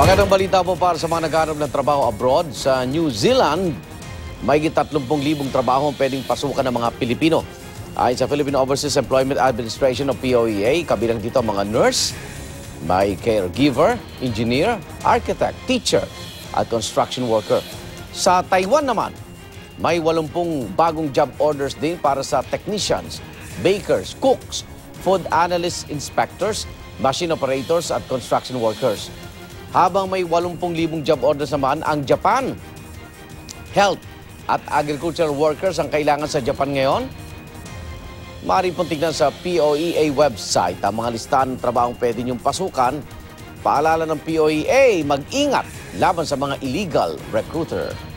Magandang balita po para sa mga naghahanap ng trabaho abroad. Sa New Zealand, may 30,000 trabaho ang pwedeng pasukan ng mga Pilipino. Ayon sa Philippine Overseas Employment Administration o POEA, kabilang dito ang mga nurse, may caregiver, engineer, architect, teacher at construction worker. Sa Taiwan naman, may 80 bagong job orders din para sa technicians, bakers, cooks, food analysts, inspectors, machine operators at construction workers. Habang may 80,000 job orders naman ang Japan. Health at agricultural workers ang kailangan sa Japan ngayon. Maaari pong tignan sa POEA website ang mga listahan ng trabahong pwede niyong pasukan. Paalala ng POEA, mag-ingat laban sa mga illegal recruiter.